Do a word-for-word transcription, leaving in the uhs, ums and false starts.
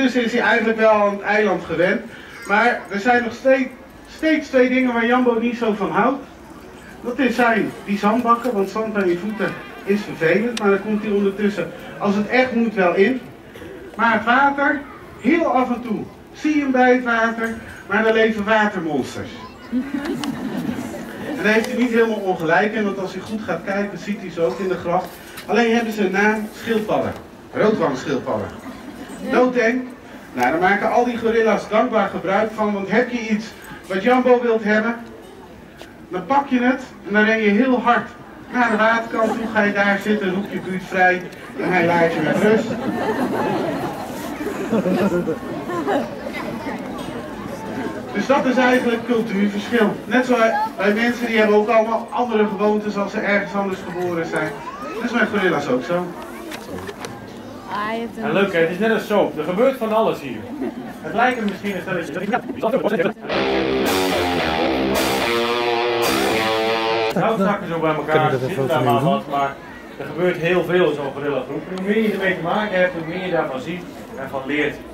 ondertussen is hij eigenlijk wel aan het eiland gewend. Maar er zijn nog steeds, steeds twee dingen waar Jambo niet zo van houdt. Dat is zijn die zandbakken, want zand aan je voeten is vervelend. Maar dan komt hij ondertussen, als het echt moet, wel in. Maar het water, heel af en toe zie je hem bij het water, maar er leven watermonsters. En daar heeft hij niet helemaal ongelijk in, want als hij goed gaat kijken, ziet hij ze ook in de gracht. Alleen hebben ze een naam, schildpadden. Roodwangschildpadden. Doodeng. Nou, daar maken al die gorilla's dankbaar gebruik van, want heb je iets wat Jambo wilt hebben, dan pak je het en dan ren je heel hard naar de waterkant toe, ga je daar zitten, roep je buurt vrij en hij laat je met rust. Dus dat is eigenlijk cultuurverschil. Net zoals bij mensen die hebben ook allemaal andere gewoontes als ze ergens anders geboren zijn. Dat is met gorilla's ook zo. En leuk hè, het is net een soap. Er gebeurt van alles hier. Het lijkt misschien een stelletje. Houtzakken zo bij elkaar, zitten daar maar wat, maar er gebeurt heel veel in zo'n gorillagroep. En hoe meer je ermee te maken hebt, hoe meer je daarvan ziet en van leert.